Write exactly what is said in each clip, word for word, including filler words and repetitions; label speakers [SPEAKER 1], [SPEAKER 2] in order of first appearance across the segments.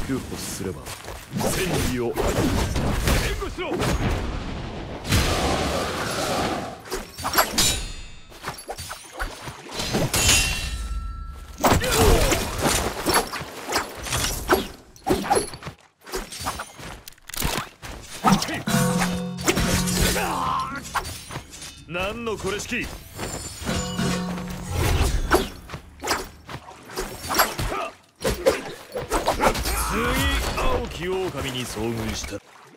[SPEAKER 1] 肉欲すれば戦利を援護しろ。何のこれしき。次、青き狼に遭遇した。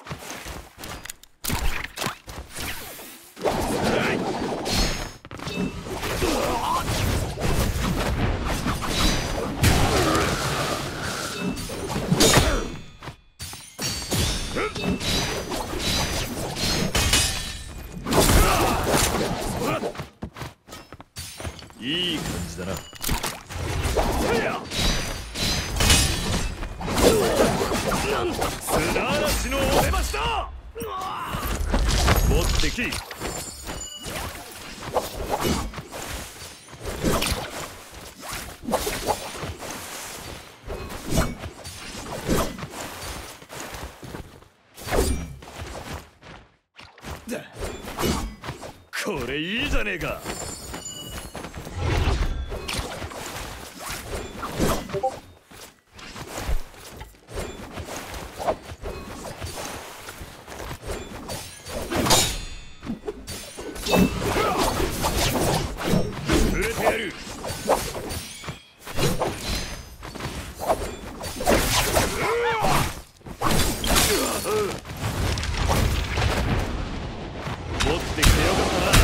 [SPEAKER 1] いい感じだな。砂嵐のお出ましだ。持ってき。これいいじゃねえか。持ってきてよかったな。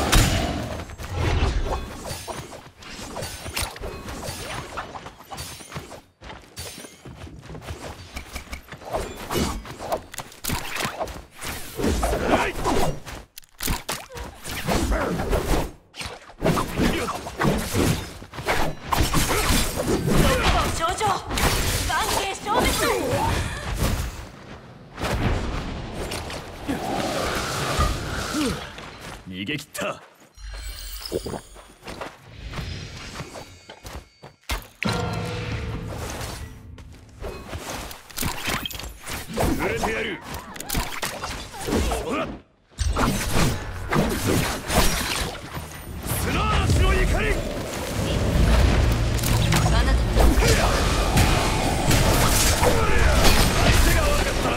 [SPEAKER 1] 逃げ切った。触れてやる。ほら、砂嵐の怒り。あなた相手が悪かった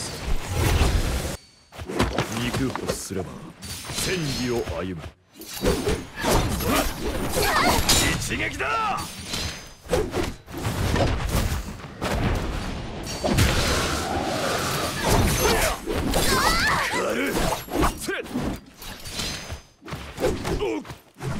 [SPEAKER 1] な。肉欲すれば戦利を歩む。一撃だ。軽っ。せっ。おっ。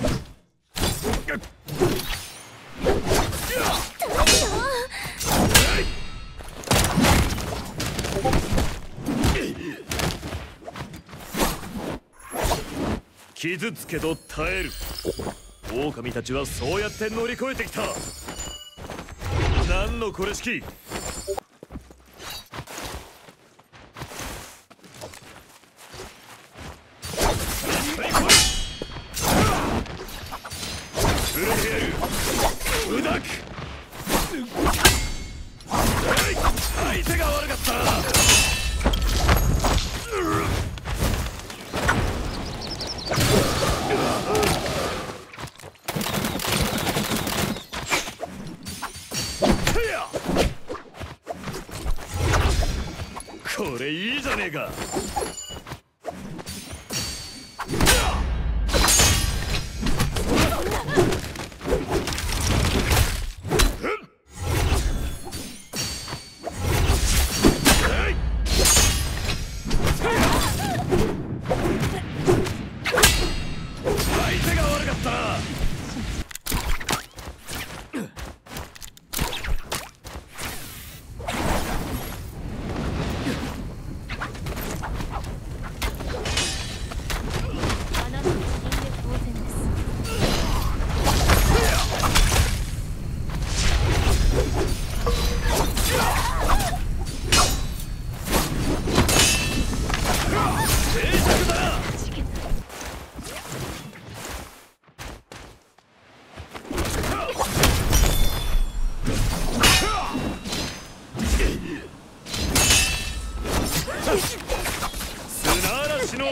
[SPEAKER 1] 傷つけど耐える。狼たちはそうやって乗り越えてきた。何のこれしき。触れてやる。うだく。相手が悪かったな。これいいじゃねえか。相手が悪かったな。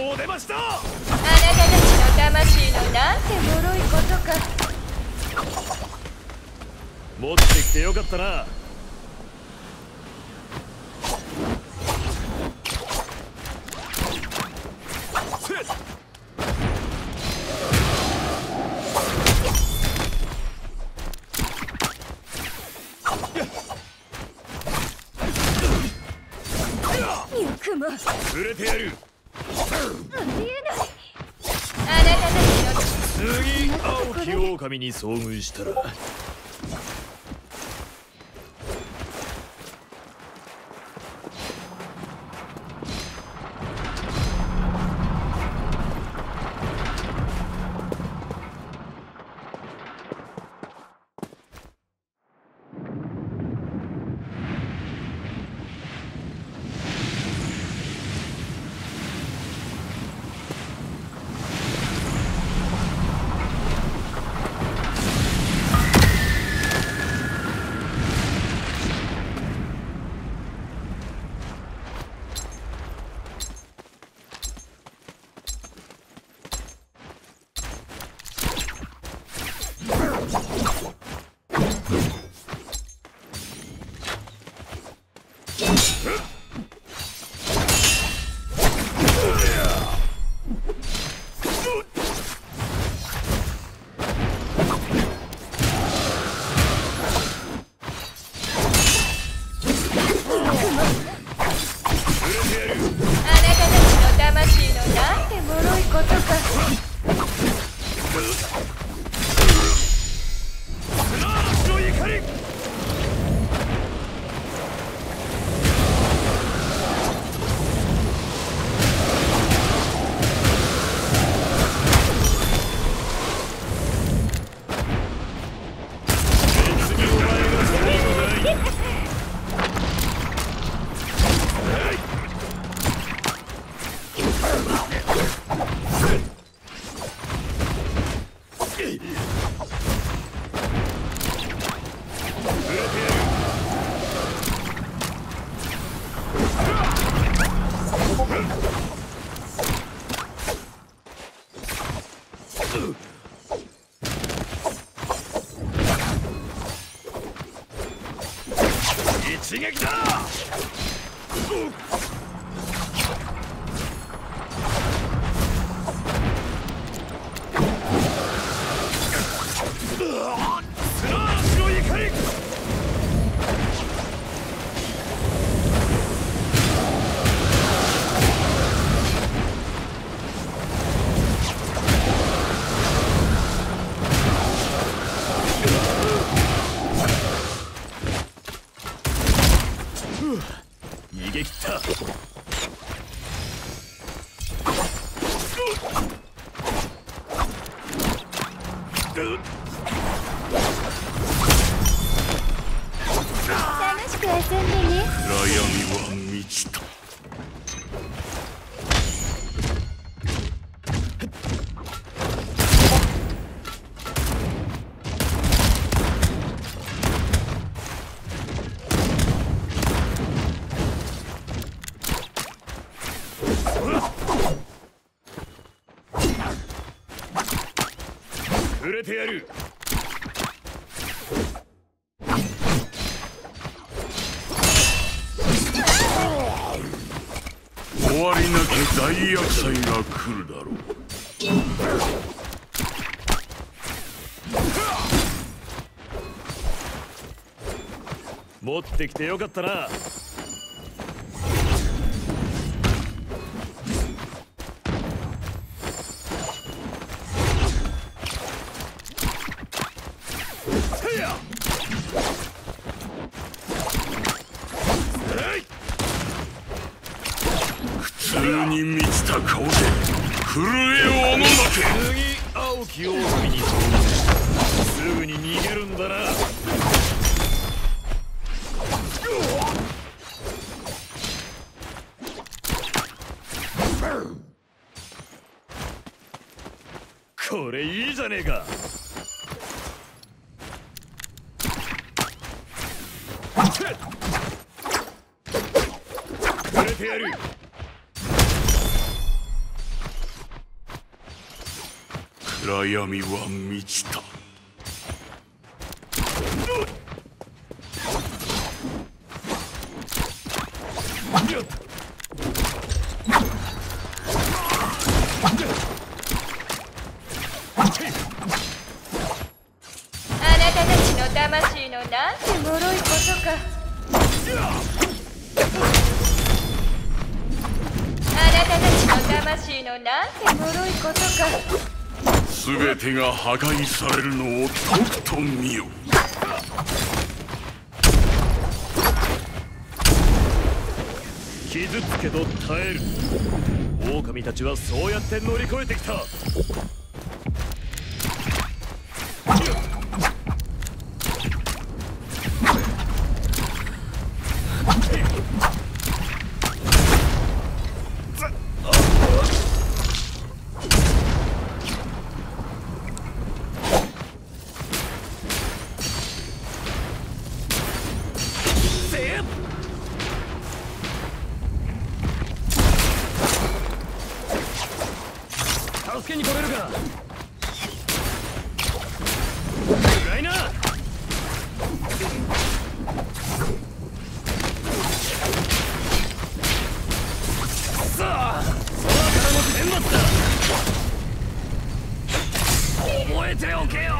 [SPEAKER 1] お出ました。
[SPEAKER 2] あなたたちの魂のなんて脆いことか。
[SPEAKER 1] 持ってきてよかったな。触れてやる。
[SPEAKER 2] ありえない。あなたたちの
[SPEAKER 1] 次青き狼に遭遇したら一撃だ。逃げ切った。
[SPEAKER 2] 楽しく遊んでね。
[SPEAKER 1] 暗闇は満ちた。触れてやる。終わりなき大厄災が来るだろう。持ってきてよかったな。普通に満ちた顔で震えをおののけ。次青き狼に遭遇したらすぐに逃げるんだな。これいいじゃねえか。触れてやる。 暗闇は満ちた。
[SPEAKER 2] あなたたちの魂のなんて脆いことか。あなたたちの魂のなんて脆いことか。
[SPEAKER 1] 全てが破壊されるのをとくと見よ。
[SPEAKER 3] 傷つけど耐える。狼たちはそうやって乗り越えてきた。助けに来れるか。暗いな。さあ、空からの天罰だ。覚えておけよ。